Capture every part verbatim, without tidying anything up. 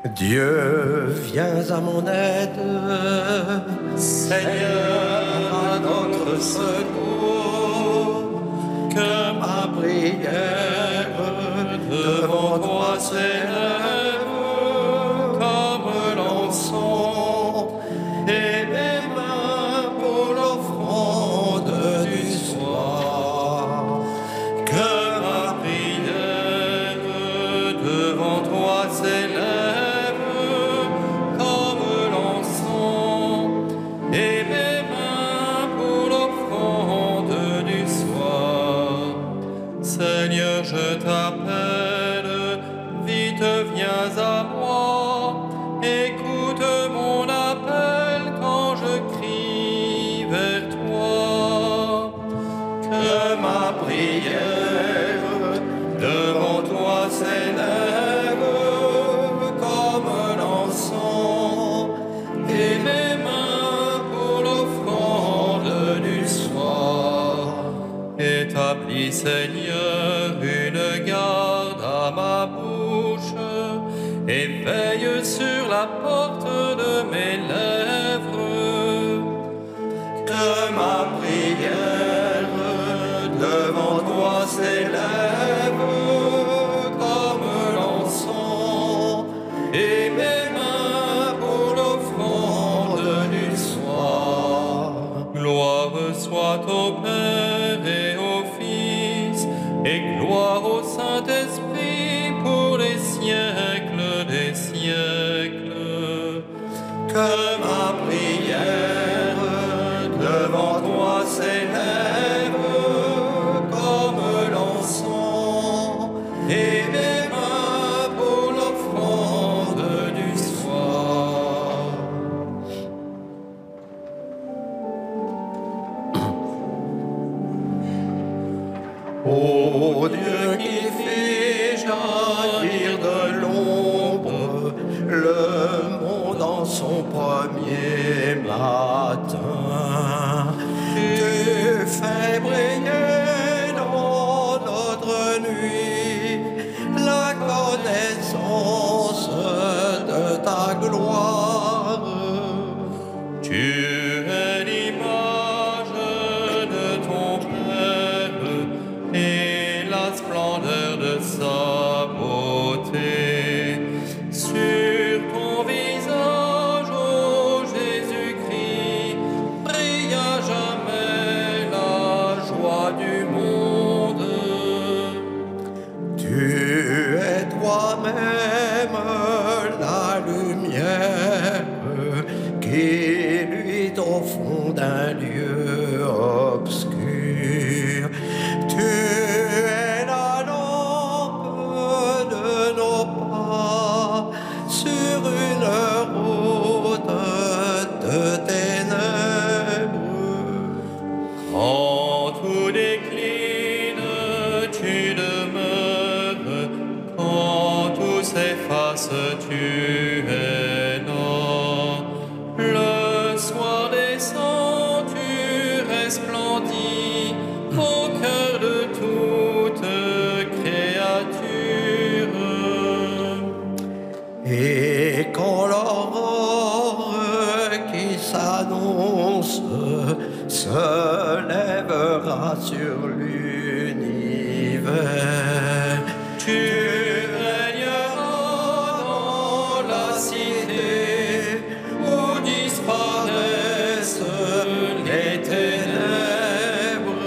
Dieu, viens à mon aide. Seigneur, à notre secours, Que ma prière devant toi s'élève comme l'encens, et mes mains pour l'offrande du soir. Que ma prière devant toi s'élève comme l'encens, et mes mains pour l'offrande du soir. Seigneur, je t'appelle, vite viens à moi, écoute mon appel quand je crie vers toi. Que ma prière devant toi s'élève comme l'encens et mes mains pour l'offrande du soir. Établis, Seigneur, une garde à ma bouche et veille sur la porte de mes lèvres. Que ma prière devant toi s'élève comme l'encens et mes mains pour l'offrande du soir. Gloire soit au Père et au Fils, et gloire au Saint-Esprit pour les siècles des siècles. Que ma prière devant toi s'élève comme l'encens et mes mains pour l'offrande du soir. Ô Dieu qui fait jaillir de l'ombre le monde en son premier matin, tu fais briller dans notre nuit la connaissance de ta gloire. Tu es l'image de ton Père et la splendeur de sa beauté. Sur ton visage, ô Jésus-Christ, brille à jamais la joie du monde. Tu es toi-même la lumière qui luit au fond d'un lieu obscur. Tu es la lampe de nos pas sur une route de ténèbres. Quand tout décline, tu demeures, quand tout s'efface, tu es là. Le soir descend, tu resplendis au cœur de toute créature. Et quand l'aurore qui s'annonce se lèvera sur l'univers, Tu régneras dans la cité où disparaissent les ténèbres.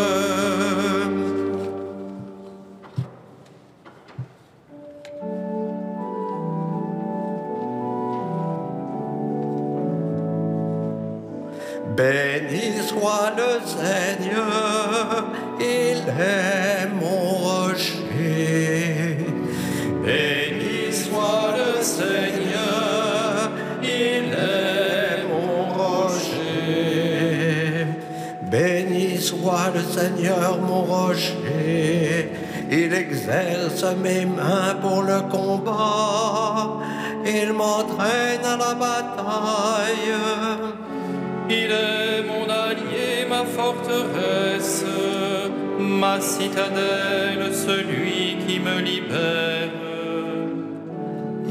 Béni soit le Seigneur, il est mon rocher. Béni soit le Seigneur, il est mon rocher. Béni soit le Seigneur, mon rocher. Il exerce mes mains pour le combat. Il m'entraîne à la bataille. Il est mon allié, ma forteresse, ma citadelle, celui qui me libère.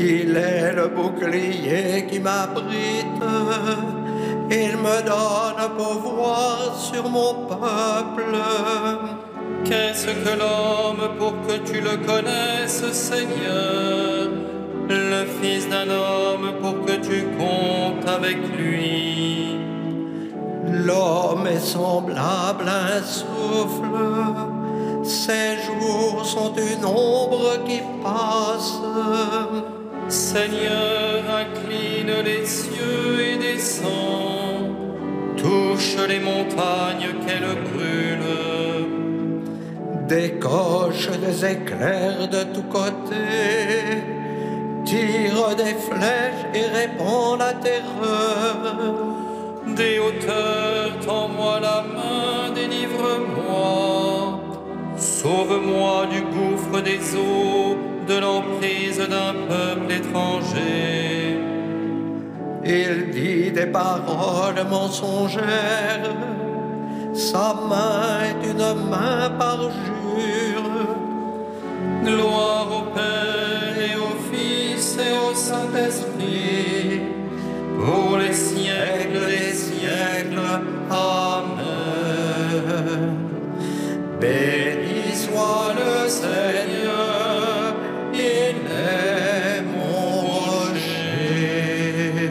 Il est le bouclier qui m'abrite. Il me donne pouvoir sur mon peuple. Qu'est-ce que l'homme pour que tu le connaisses, Seigneur? Le fils d'un homme pour que tu comptes avec lui. L'homme est semblable à un souffle. Ses jours sont une ombre qui passe. Seigneur, incline les cieux et descends. Touche les montagnes qu'elles brûlent. Décoche des éclairs de tous côtés. Tire des flèches et répand la terreur. Des hauteurs, tends-moi la main, délivre-moi. Sauve-moi du gouffre des eaux, de l'emprise d'un peuple étranger. Il dit des paroles mensongères. Sa main est une main parjure. Gloire au Père et au Fils et au Saint-Esprit, pour les siècles des siècles. Amen. Béni soit le Seigneur, il est mon rocher.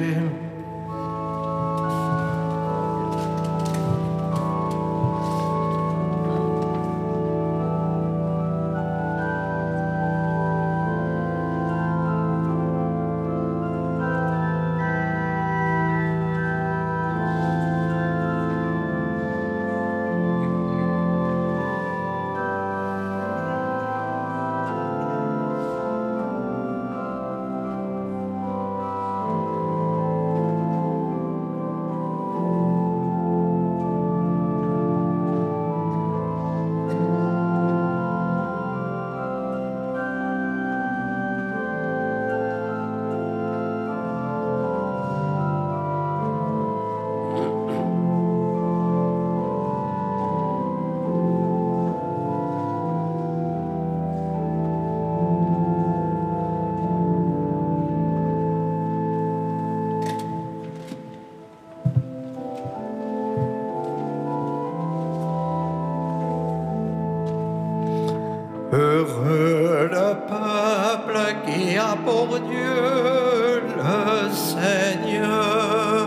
Heureux le peuple qui a pour Dieu le Seigneur.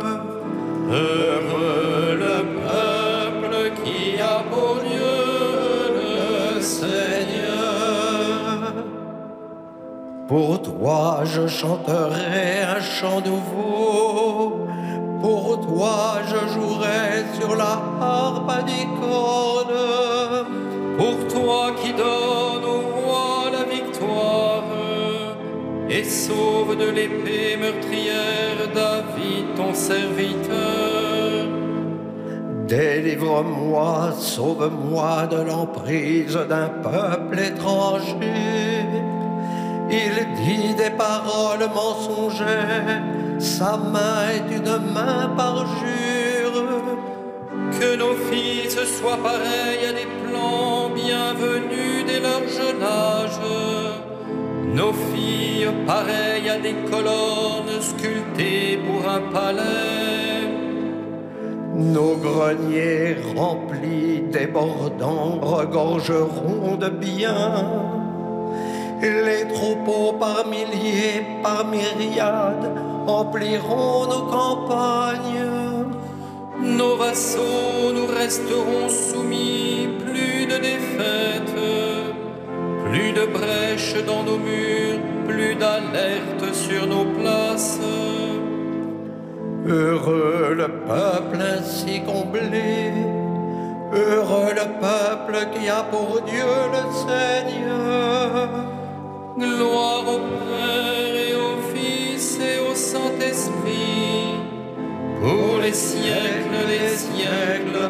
Heureux le peuple qui a pour Dieu le Seigneur. Pour toi je chanterai un chant nouveau. Pour toi je jouerai sur la harpe à dix cordes. Pour toi qui donnes au roi la victoire et sauve de l'épée meurtrière David ton serviteur. Délivre-moi, sauve-moi de l'emprise d'un peuple étranger. Il dit des paroles mensongères, sa main est une main parjure. Que nos fils soient pareils à des plants bienvenus dès leur jeune âge. Nos filles pareilles à des colonnes sculptées pour un palais. Nos greniers remplis débordants regorgeront de biens. Les troupeaux par milliers, par myriades empliront nos campagnes. Nos vassaux nous resteront soumis, plus de défaites, plus de brèches dans nos murs, plus d'alerte sur nos places. Heureux le peuple ainsi comblé, heureux le peuple qui a pour Dieu le Seigneur. Gloire au Père et au Fils et au Saint-Esprit, pour les siècles des siècles.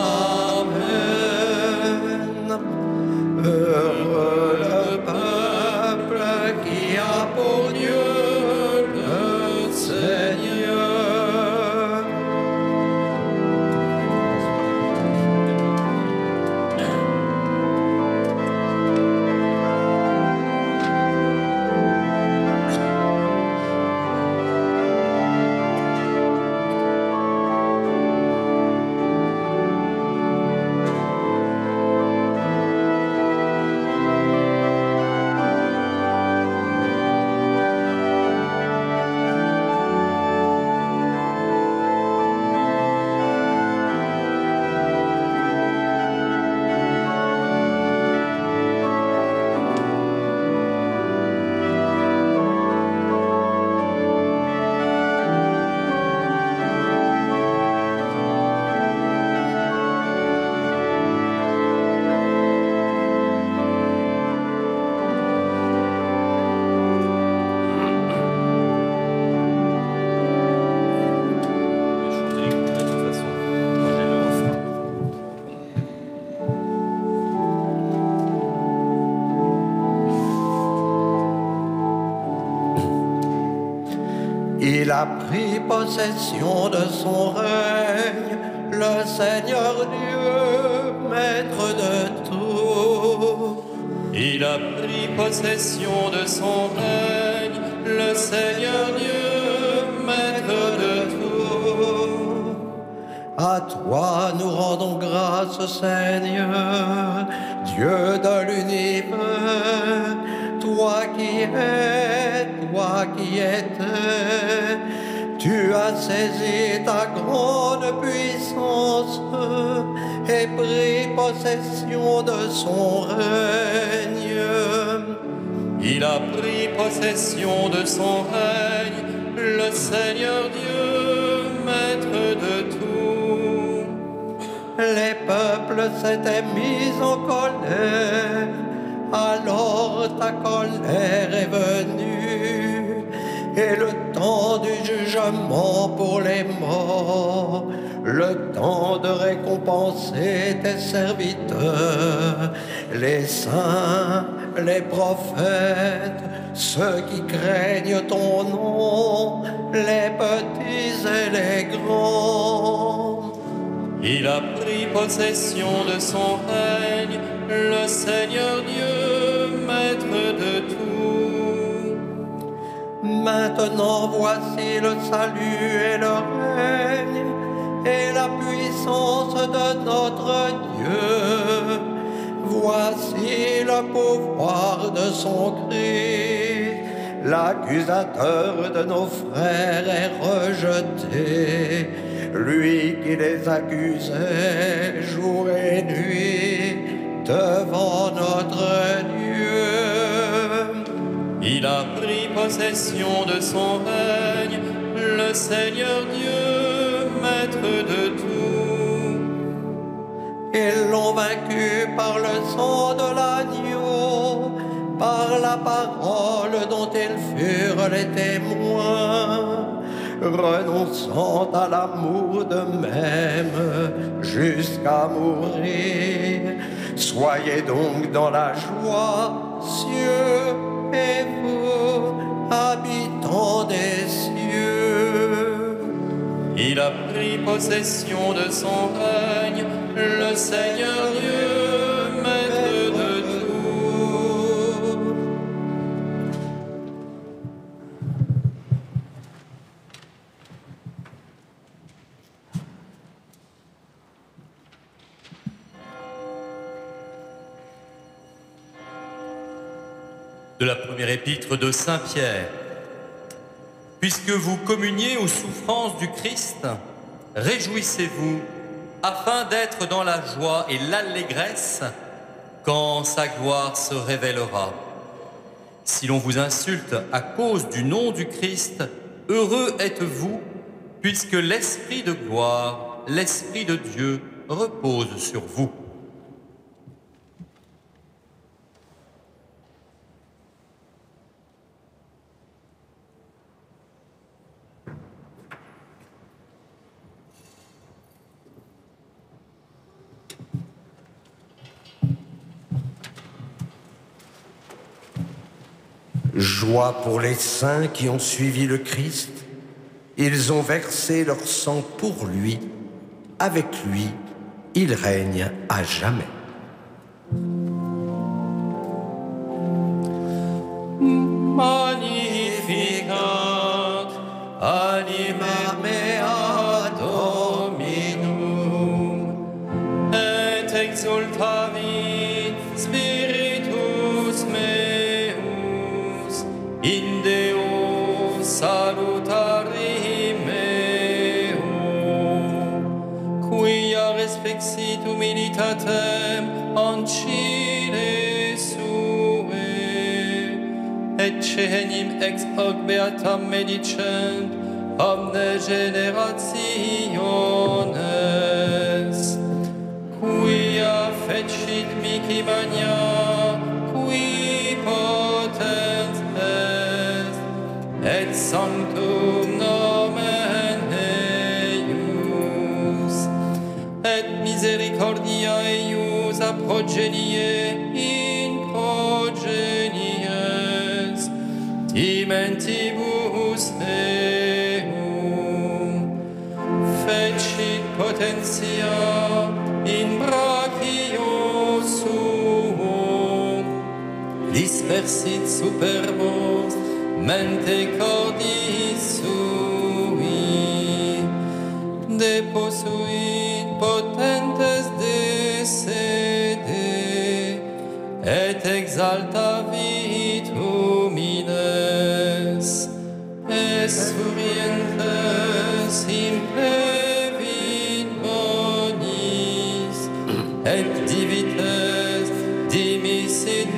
Amen. Heureux le peuple qui a pour Dieu le Seigneur. Il a pris possession de son règne, le Seigneur Dieu, maître de tout. Il a pris possession de son règne, le Seigneur Dieu, maître de tout. À toi nous rendons grâce, Seigneur, Dieu de l'univers, toi qui es, toi qui étais, tu as saisi ta grande puissance et pris possession de son règne. Il a pris possession de son règne, le Seigneur Dieu, maître de tout. Les peuples s'étaient mis en colère, alors ta colère est venue, et le temps du jugement pour les morts, le temps de récompenser tes serviteurs, les saints, les prophètes, ceux qui craignent ton nom, les petits et les grands. Il a pris possession de son règne, le Seigneur Dieu, maître de tout. Maintenant voici le salut et le règne et la puissance de notre Dieu. Voici le pouvoir de son Christ. L'accusateur de nos frères est rejeté, lui qui les accusait jour et nuit devant notre Dieu. Il a pris possession de son règne, le Seigneur Dieu, maître de tout. Ils l'ont vaincu par le sang de l'agneau, par la parole dont ils furent les témoins, renonçant à l'amour d'eux-mêmes jusqu'à mourir. Soyez donc dans la joie, cieux, et vous, habitants des cieux. Il a pris possession de son règne, le Seigneur Dieu, maître de tout. De la première épître de Saint Pierre. Puisque vous communiez aux souffrances du Christ, réjouissez-vous, afin d'être dans la joie et l'allégresse quand sa gloire se révélera. Si l'on vous insulte à cause du nom du Christ, heureux êtes-vous, puisque l'Esprit de gloire, l'Esprit de Dieu repose sur vous. Joie pour les saints qui ont suivi le Christ. Ils ont versé leur sang pour lui. Avec lui, il règne à jamais. Magnificat, anima mea Dominum, et exultavit spiritus meus, in Deo salutari meo, quia respexit humilitatem ancile sue, et cenim ex hoc beatam medicent omne generationes, quia fecit mihi magna, qui potens est, et sanctum nomen eius, et misericordia eius a progenie in progenies, timentibus et potentia in brachio suo, dispersit superbos mente cordis sui, deposuit potentes de sede, et exaltavit humines, et surientes implevit bonis, et divites dimisit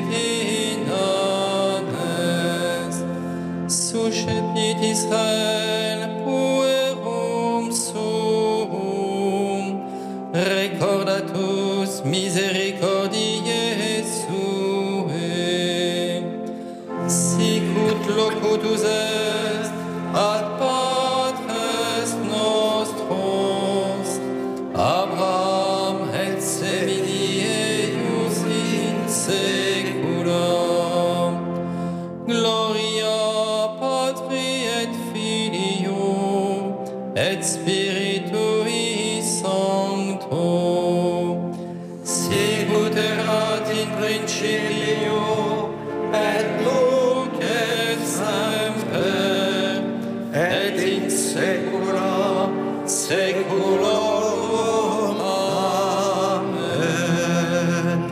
inanes, suscepit Israel puerum suum, recordatus misericordiae suae, sicut locutus est ad patres nostros, Abraham et semini eius in secula. Gloria Patri et Filio et Spiritui Sancto, sicut erat in principio et nunc et semper et in saecula saeculorum. Amen.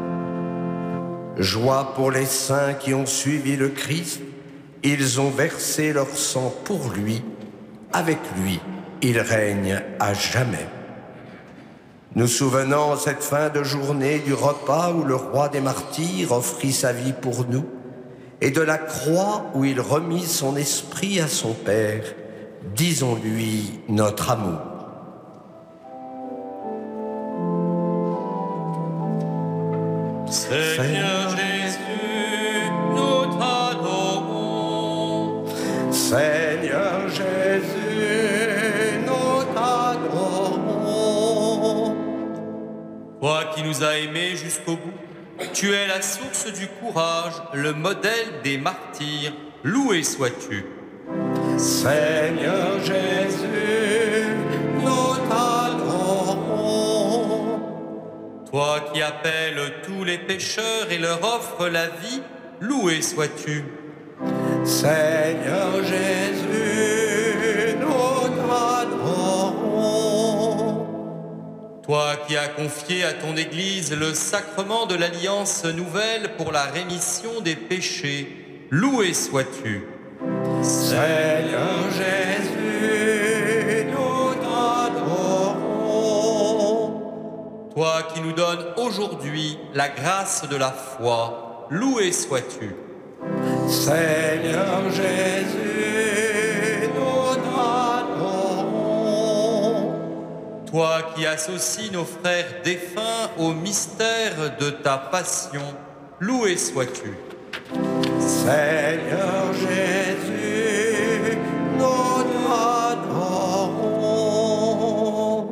Joie pour les saints qui ont suivi le Christ, ils ont versé leur sang pour lui, avec lui, il règne à jamais. Nous souvenons en cette fin de journée du repas où le roi des martyrs offrit sa vie pour nous et de la croix où il remit son esprit à son Père. Disons-lui notre amour. Seigneur Jésus, nous t'adorons. Seigneur Jésus, nous t'adorons. Toi qui nous as aimés jusqu'au bout, tu es la source du courage, le modèle des martyrs. Loué sois-tu. Seigneur Jésus, nous t'adorons. Toi qui appelles tous les pécheurs et leur offres la vie, loué sois-tu. Seigneur Jésus, nous t'adorons. Toi qui as confié à ton Église le sacrement de l'Alliance nouvelle pour la rémission des péchés, loué sois-tu. Seigneur Jésus, nous t'adorons. Toi qui nous donnes aujourd'hui la grâce de la foi, loué sois-tu. Seigneur Jésus, nous t'adorons. Toi qui associes nos frères défunts au mystère de ta passion, loué sois-tu. Seigneur Jésus, nous t'adorons.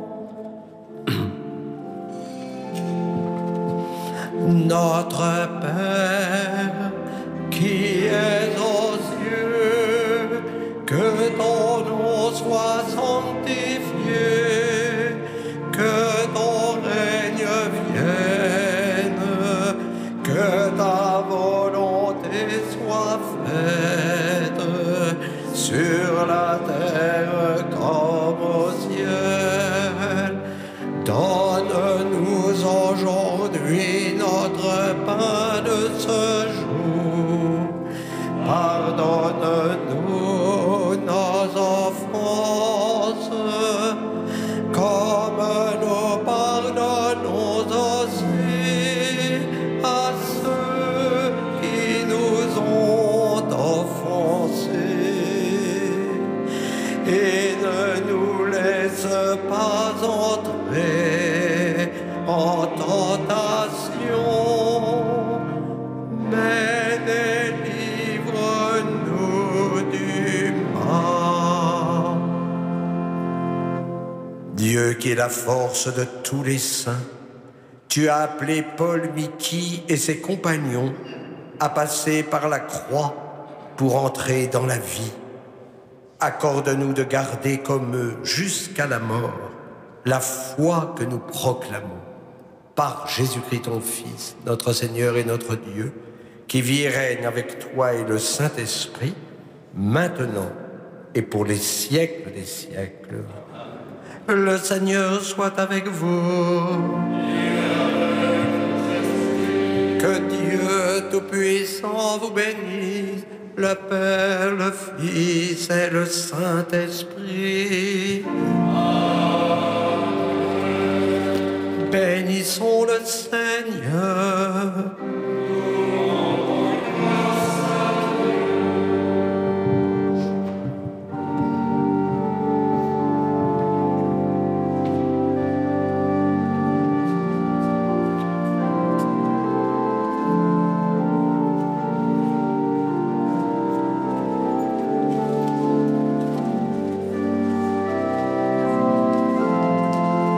Notre Père, qui es aux cieux, que ton nom soit sanctifié, que ton règne vienne, que ta volonté soit faite sur la terre comme au ciel. Donne-nous aujourd'hui notre pain de ce jour. Pardonne-nous nos offenses, comme nous pardonnons aussi à ceux qui nous ont offensés. Et ne nous laisse pas entrer en tentation, mais délivre-nous du mal. Dieu qui est la force de tous les saints, tu as appelé Paul Miki et ses compagnons à passer par la croix pour entrer dans la vie. Accorde-nous de garder comme eux jusqu'à la mort la foi que nous proclamons par Jésus-Christ ton Fils, notre Seigneur et notre Dieu, qui vit et règne avec toi et le Saint-Esprit, maintenant et pour les siècles des siècles. Le Seigneur soit avec vous. Que Dieu Tout-Puissant vous bénisse, le Père, le Fils et le Saint-Esprit. Bénissons le Seigneur.